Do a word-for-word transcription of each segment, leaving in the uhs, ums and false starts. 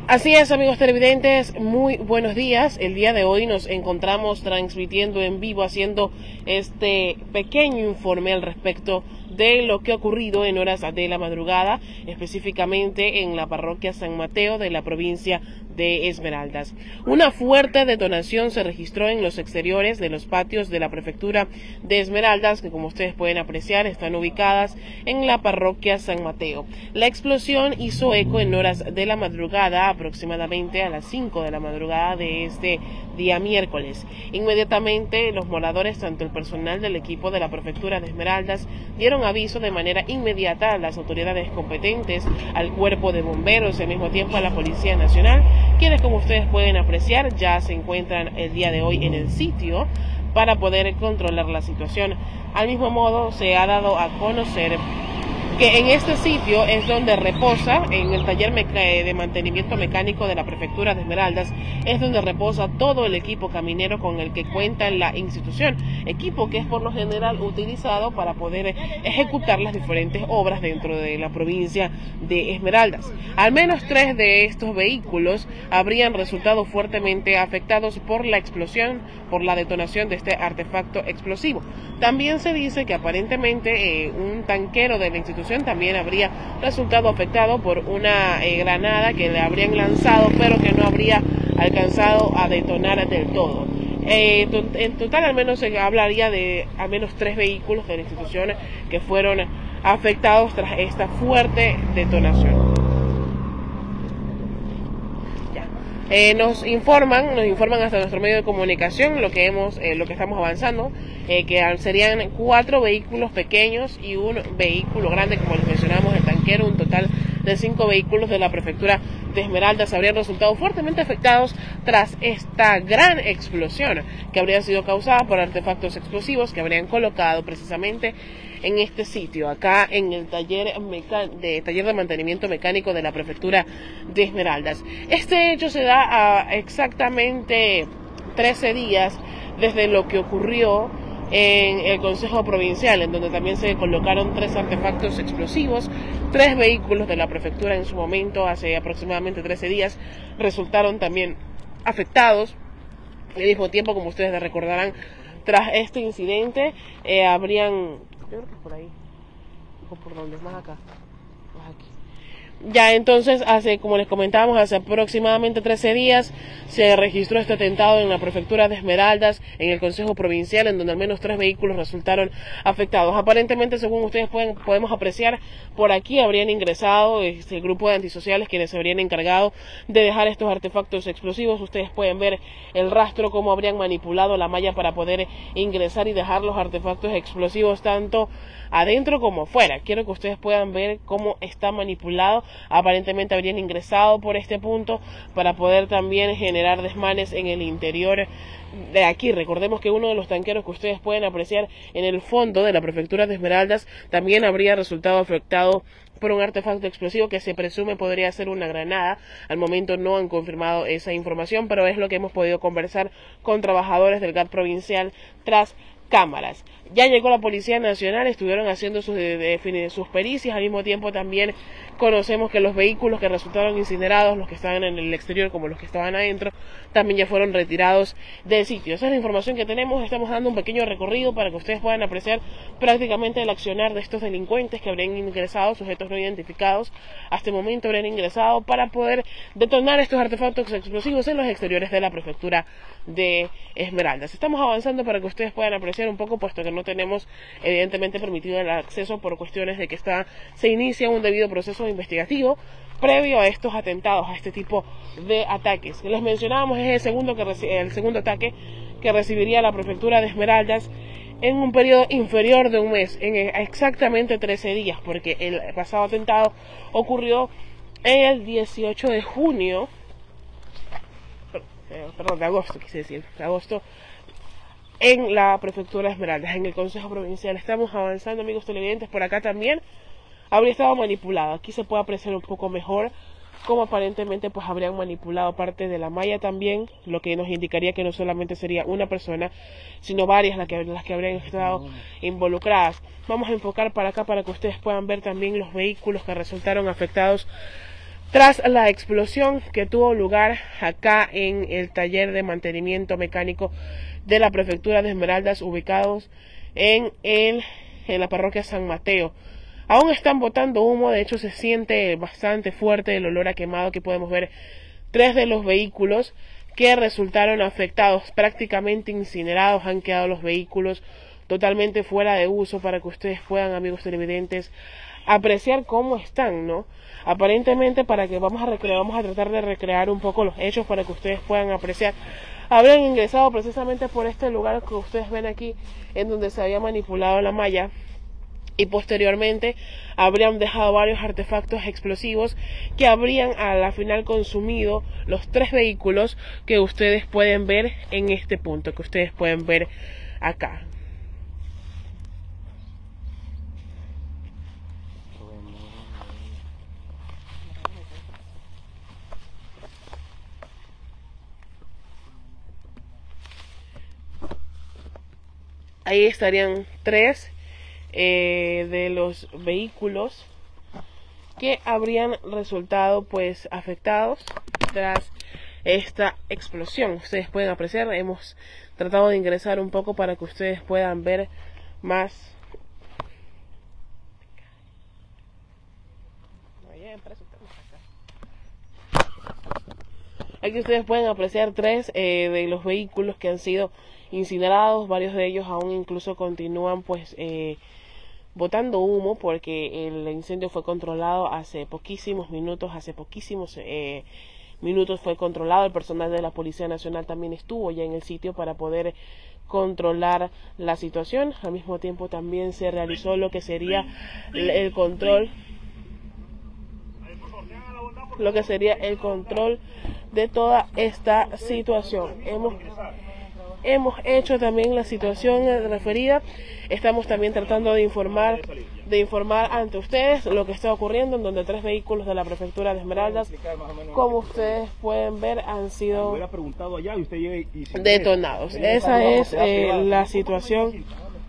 Así es, amigos televidentes, muy buenos días. El día de hoy nos encontramos transmitiendo en vivo, haciendo este pequeño informe al respecto de lo que ha ocurrido en horas de la madrugada, específicamente en la parroquia San Mateo de la provincia de Esmeraldas. Una fuerte detonación se registró en los exteriores de los patios de la prefectura de Esmeraldas, que como ustedes pueden apreciar están ubicadas en la parroquia San Mateo. La explosión hizo eco en horas de la madrugada, aproximadamente a las cinco de la madrugada de este día miércoles. Inmediatamente los moradores, tanto el personal del equipo de la prefectura de Esmeraldas, dieron aviso de manera inmediata a las autoridades competentes, al cuerpo de bomberos y al mismo tiempo a la Policía Nacional, quienes, como ustedes pueden apreciar, ya se encuentran el día de hoy en el sitio para poder controlar la situación. Al mismo modo, se ha dado a conocer que en este sitio es donde reposa, en el taller de mantenimiento mecánico de la prefectura de Esmeraldas, es donde reposa todo el equipo caminero con el que cuenta la institución, equipo que es por lo general utilizado para poder ejecutar las diferentes obras dentro de la provincia de Esmeraldas. Al menos tres de estos vehículos habrían resultado fuertemente afectados por la explosión, por la detonación de este artefacto explosivo. También se dice que aparentemente eh, un tanquero de la institución también habría resultado afectado por una eh, granada que le habrían lanzado, pero que no habría alcanzado a detonar del todo. Eh, to en total al menos se hablaría de al menos tres vehículos de la institución que fueron afectados tras esta fuerte detonación. Eh, nos informan, nos informan hasta nuestro medio de comunicación lo que hemos, eh, lo que estamos avanzando, eh, que serían cuatro vehículos pequeños y un vehículo grande, como les mencionamos, el tanquero. Un total de cinco vehículos de la prefectura de Esmeraldas habrían resultado fuertemente afectados tras esta gran explosión que habría sido causada por artefactos explosivos que habrían colocado precisamente en este sitio, acá en el taller de, taller de mantenimiento mecánico de la prefectura de Esmeraldas. Este hecho se da a exactamente trece días desde lo que ocurrió en el Consejo Provincial, en donde también se colocaron tres artefactos explosivos. Tres vehículos de la prefectura en su momento, hace aproximadamente trece días, resultaron también afectados. Al mismo tiempo, como ustedes recordarán, tras este incidente eh, habrían... Yo creo que es por ahí. ¿O por dónde? Más acá. Más aquí. Ya entonces, hace, como les comentábamos, hace aproximadamente trece días se registró este atentado en la prefectura de Esmeraldas, en el Consejo Provincial, en donde al menos tres vehículos resultaron afectados. Aparentemente, según ustedes pueden, podemos apreciar, por aquí habrían ingresado este grupo de antisociales quienes se habrían encargado de dejar estos artefactos explosivos. Ustedes pueden ver el rastro, cómo habrían manipulado la malla para poder ingresar y dejar los artefactos explosivos tanto adentro como afuera. Quiero que ustedes puedan ver cómo está manipulado. Aparentemente habrían ingresado por este punto para poder también generar desmanes en el interior de aquí. Recordemos que uno de los tanqueros que ustedes pueden apreciar en el fondo de la prefectura de Esmeraldas también habría resultado afectado por un artefacto explosivo que se presume podría ser una granada. Al momento no han confirmado esa información, pero es lo que hemos podido conversar con trabajadores del G A T provincial tras cámaras. Ya llegó la Policía Nacional, estuvieron haciendo sus, de, de, sus pericias. Al mismo tiempo también conocemos que los vehículos que resultaron incinerados, los que estaban en el exterior como los que estaban adentro, también ya fueron retirados del sitio. Esa es la información que tenemos. Estamos dando un pequeño recorrido para que ustedes puedan apreciar prácticamente el accionar de estos delincuentes que habrían ingresado, sujetos no identificados, hasta el momento habrían ingresado para poder detonar estos artefactos explosivos en los exteriores de la prefectura de Esmeraldas. Estamos avanzando para que ustedes puedan apreciar un poco, puesto que no tenemos evidentemente permitido el acceso por cuestiones de que está, se inicia un debido proceso investigativo previo a estos atentados, a este tipo de ataques. Les mencionábamos, es el segundo, que el segundo ataque que recibiría la prefectura de Esmeraldas en un periodo inferior de un mes, en exactamente trece días, porque el pasado atentado ocurrió el dieciocho de junio, perdón, de agosto, quise decir, de agosto, en la prefectura de Esmeraldas, en el Consejo Provincial. Estamos avanzando, amigos televidentes. Por acá también habría estado manipulado. Aquí se puede apreciar un poco mejor cómo aparentemente pues habrían manipulado parte de la malla también, lo que nos indicaría que no solamente sería una persona, sino varias las que, las que habrían estado involucradas. Vamos a enfocar para acá para que ustedes puedan ver también los vehículos que resultaron afectados tras la explosión que tuvo lugar acá en el taller de mantenimiento mecánico de la prefectura de Esmeraldas, ubicados en, el, en la parroquia San Mateo. Aún están botando humo, de hecho se siente bastante fuerte el olor a quemado que podemos ver. Tres de los vehículos que resultaron afectados, prácticamente incinerados, han quedado los vehículos totalmente fuera de uso para que ustedes puedan, amigos televidentes, apreciar cómo están, ¿no? Aparentemente, para que vamos a recrear, vamos a tratar de recrear un poco los hechos para que ustedes puedan apreciar. Habrían ingresado precisamente por este lugar que ustedes ven aquí, en donde se había manipulado la malla, y posteriormente habrían dejado varios artefactos explosivos que habrían a la final consumido los tres vehículos que ustedes pueden ver en este punto, que ustedes pueden ver acá. Ahí estarían tres eh, de los vehículos que habrían resultado pues afectados tras esta explosión. Ustedes pueden apreciar, hemos tratado de ingresar un poco para que ustedes puedan ver más. Aquí ustedes pueden apreciar tres eh, de los vehículos que han sido incinerados. Varios de ellos aún incluso continúan pues eh, botando humo, porque el incendio fue controlado hace poquísimos minutos, hace poquísimos eh, minutos fue controlado. El personal de la Policía Nacional también estuvo ya en el sitio para poder controlar la situación. Al mismo tiempo también se realizó lo que sería el control lo que sería el control de toda esta situación. Hemos hemos hecho también la situación referida. Estamos también tratando de informar de informar ante ustedes lo que está ocurriendo, en donde tres vehículos de la prefectura de Esmeraldas, como ustedes pueden ver, han sido detonados. Esa es eh, la situación.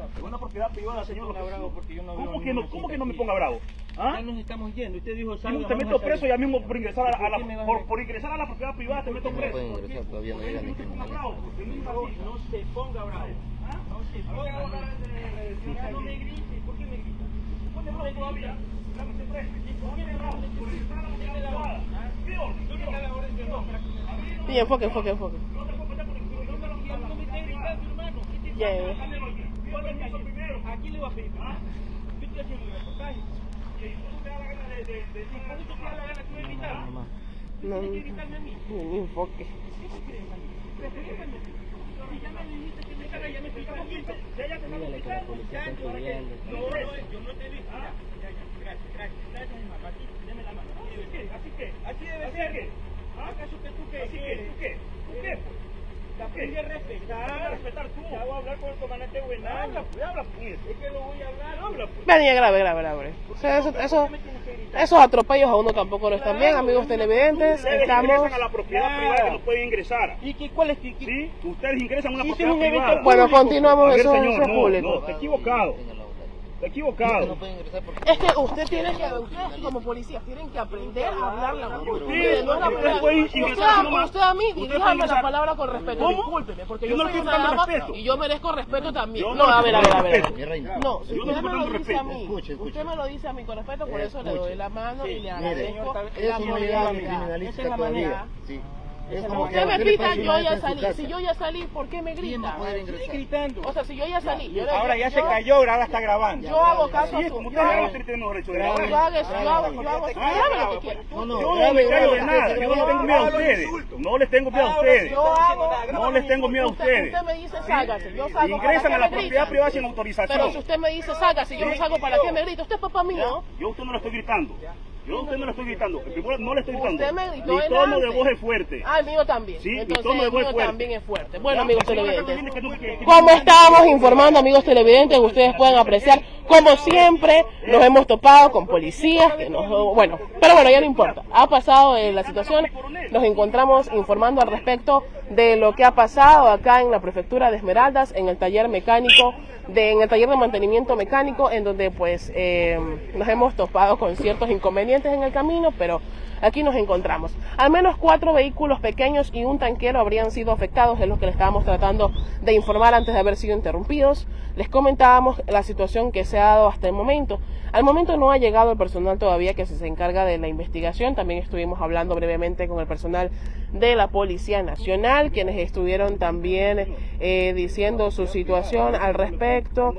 ¿Cómo que no, cómo que no me ponga bravo? ¿Ah? Ya nos estamos yendo. Usted dijo, salga, te meto preso ya mismo por ingresar a, a la por, por ingresar a la propiedad privada, te meto preso. No ingresar, todavía no llega ni que no se ponga bravo. No se ponga bravo. No me grite. ¿Por qué me grita? Ponte bravo todavía. Lámese preso. ¿Por qué me bravo? Por ingresar a la propiedad privada. Peor. Sí, enfoque, enfoque, enfoque. Ya, ya. Aquí le voy a pedir. Yo estoy haciendo el reportaje. No, no, no enfoque. Dígale que la policía está cubriendo. No, yo no te vi. Gracias, gracias. Deme la mano. Así que, así debe ser. ¿Acaso que tú qué? Así que, ¿tú qué? ¿Tú qué? La aprendí a respetar. respetar tú. Ya voy a hablar con el comandante Buenal. Habla, pues, habla, pues. Es que lo voy a hablar. Habla, pues. Venía grave, grave, grave. O sea, eso, eso, esos atropellos a uno tampoco no están bien, amigos televidentes. Ustedes Estamos... ingresan a la propiedad claro. privada que no pueden ingresar. ¿Y qué, cuál es? ¿Qué, qué? Sí, ustedes ingresan a una sí, propiedad sí, privada. Bueno, continuamos, a ver, eso, señor, eso es no, público. No, está equivocado. Está equivocado. Es que usted tiene que, ustedes como policías tienen que aprender a hablar la voz. Usted, no la usted, puede usted, ingresar a, usted a mí, dígame la ingresar. palabra con respeto. ¿Cómo? Discúlpeme, porque yo, yo no soy estoy una dama respeto. y yo merezco respeto también. Yo No, no a ver, a ver, a ver. respeto. No, si yo usted no me lo dice respeto. a mí, Escuche, escuche. usted me lo dice a mí con respeto, por eso le doy la mano y le agradezco la eso no llega a mi amabilidad. criminalista Esa es la todavía. manera. Sí. Es como usted que me usted grita, le yo pasa ya en su salí. casa. Si yo ya salí, ¿por qué me ¿Quién va grita? a poder ingresar? Gritando. O sea, si yo ya salí, yo le- Ahora ya yo- se cayó, ahora está grabando. Yo hago caso a Sí, su... como Yo usted hago, usted tiene derecho de yo grabar. hago eso, yo hago, yo hago eso. Dígame lo que quiera. No, no, Yo no grabe, me creo de grabe, nada, grabe, yo no tengo miedo a ustedes. No les tengo miedo a ustedes. Yo hago... No les tengo miedo a Usted, ustedes. usted me dice sálgase, yo salgo. Ingresan ¿para a qué la me propiedad grita? privada sin Pero autorización. si usted me dice sálgase, yo me salgo, ¿para qué me grita? Usted es papá mío. Yo a usted no le estoy gritando. Yo a usted no le estoy gritando. Primero no le estoy gritando. Usted me gritó Mi tono delante. de voz es fuerte. Ah, el mío también. Sí, mi Entonces tono de el voz es mío fuerte. también es fuerte. Bueno, Ya, amigos pues, señora, televidentes. que tú- que- que- Como estábamos informando, amigos televidentes, ustedes pueden apreciar, como siempre, nos hemos topado con policías que nos... Bueno, pero bueno, ya no importa. Ha pasado eh, la situación, nos encontramos informando al respecto de lo que ha pasado acá en la prefectura de Esmeraldas, en el taller mecánico, de, en el taller de mantenimiento mecánico, en donde pues eh, nos hemos topado con ciertos inconvenientes en el camino, pero aquí nos encontramos. Al menos cuatro vehículos pequeños y un tanquero habrían sido afectados, es lo que le estábamos tratando de informar antes de haber sido interrumpidos. Les comentábamos la situación que se ha dado hasta el momento. Al momento no ha llegado el personal todavía que se encarga de la investigación. También estuvimos hablando brevemente con el personal de la Policía Nacional, quienes estuvieron también eh, diciendo su situación al respecto.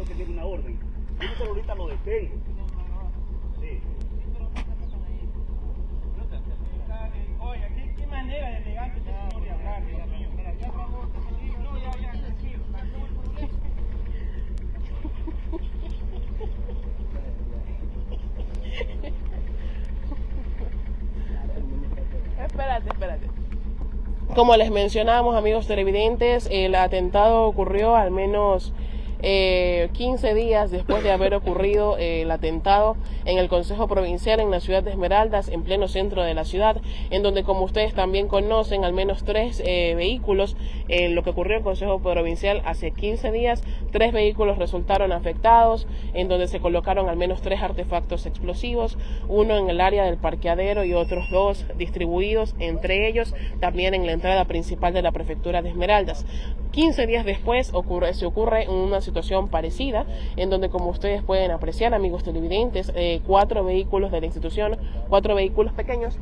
Espérate, espérate. Como les mencionábamos, amigos televidentes, el atentado ocurrió al menos eh, quince días después de haber ocurrido eh, el atentado en el Consejo Provincial en la ciudad de Esmeraldas, en pleno centro de la ciudad, en donde, como ustedes también conocen, al menos tres eh, vehículos, en eh, lo que ocurrió en el Consejo Provincial hace quince días, tres vehículos resultaron afectados, en donde se colocaron al menos tres artefactos explosivos, uno en el área del parqueadero y otros dos distribuidos entre ellos también en la entrada principal de la prefectura de Esmeraldas. quince días después ocurre, se ocurre una situación parecida, en donde, como ustedes pueden apreciar, amigos televidentes, eh, cuatro vehículos de la institución, cuatro vehículos pequeños,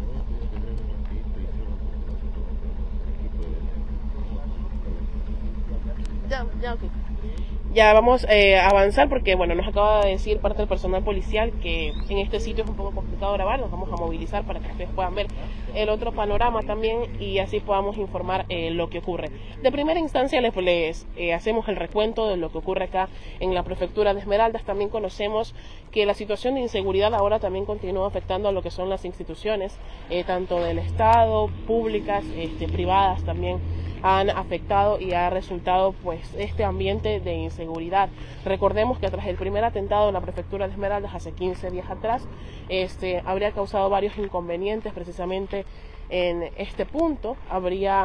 ya, ya, ok. Ya vamos eh, a avanzar porque, bueno, nos acaba de decir parte del personal policial que en este sitio es un poco complicado grabar. Nos vamos a movilizar para que ustedes puedan ver el otro panorama también y así podamos informar eh, lo que ocurre. De primera instancia les, les eh, hacemos el recuento de lo que ocurre acá en la prefectura de Esmeraldas. También conocemos que la situación de inseguridad ahora también continúa afectando a lo que son las instituciones, eh, tanto del Estado, públicas, este, privadas también han afectado y ha resultado pues este ambiente de inseguridad. Recordemos que tras el primer atentado en la prefectura de Esmeraldas hace quince días atrás, este habría causado varios inconvenientes precisamente en este punto. Habría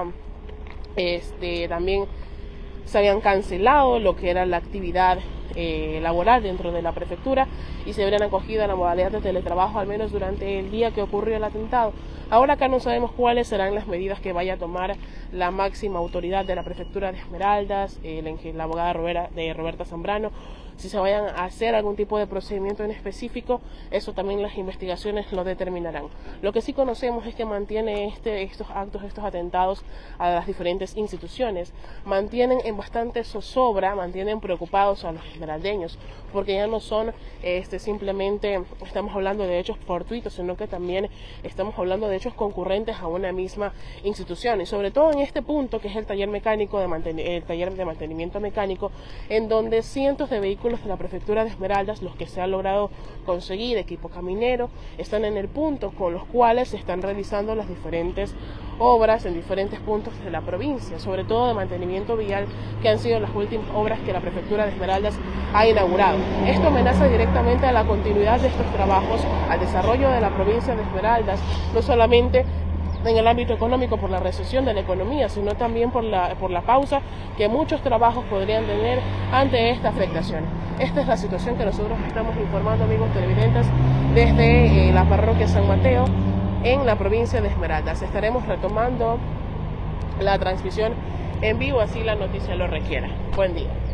este también se habían cancelado lo que era la actividad eh, laboral dentro de la prefectura y se habrían acogido a la modalidad de teletrabajo al menos durante el día que ocurrió el atentado. Ahora acá no sabemos cuáles serán las medidas que vaya a tomar la máxima autoridad de la prefectura de Esmeraldas, eh, la abogada Roberta, de Roberta Zambrano, si se vayan a hacer algún tipo de procedimiento en específico. Eso también las investigaciones lo determinarán. Lo que sí conocemos es que mantiene este, estos actos, estos atentados a las diferentes instituciones, mantienen en bastante zozobra, mantienen preocupados a los esmeraldeños, porque ya no son este, simplemente, estamos hablando de hechos fortuitos, sino que también estamos hablando de hechos concurrentes a una misma institución, y sobre todo en este punto que es el taller mecánico de manten el taller de mantenimiento mecánico, en donde cientos de vehículos de la prefectura de Esmeraldas, los que se ha logrado conseguir equipo caminero, están en el punto con los cuales se están realizando las diferentes obras en diferentes puntos de la provincia, sobre todo de mantenimiento vial, que han sido las últimas obras que la prefectura de Esmeraldas ha inaugurado. Esto amenaza directamente a la continuidad de estos trabajos, al desarrollo de la provincia de Esmeraldas, no solamente en el ámbito económico por la recesión de la economía, sino también por la, por la pausa que muchos trabajos podrían tener ante esta afectación. Esta es la situación que nosotros estamos informando, amigos televidentes, desde eh, la parroquia San Mateo en la provincia de Esmeraldas. Estaremos retomando la transmisión en vivo, así la noticia lo requiera. Buen día.